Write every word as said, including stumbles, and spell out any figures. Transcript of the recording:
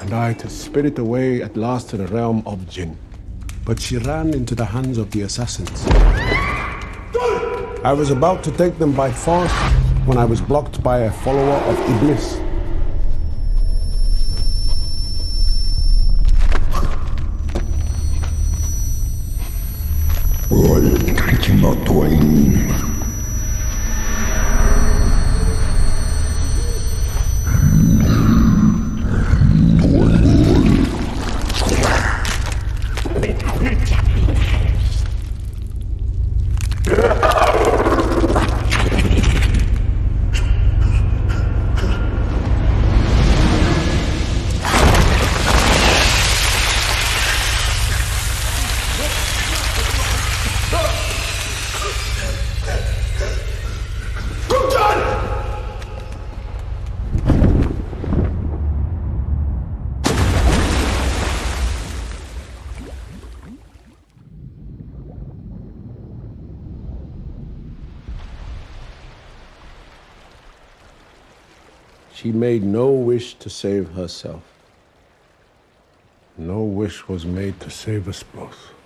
and I to spirit away at last to the realm of Jinn. But she ran into the hands of the assassins. I was about to take them by force when I was blocked by a follower of Iblis. She made no wish to save herself. No wish was made to save us both.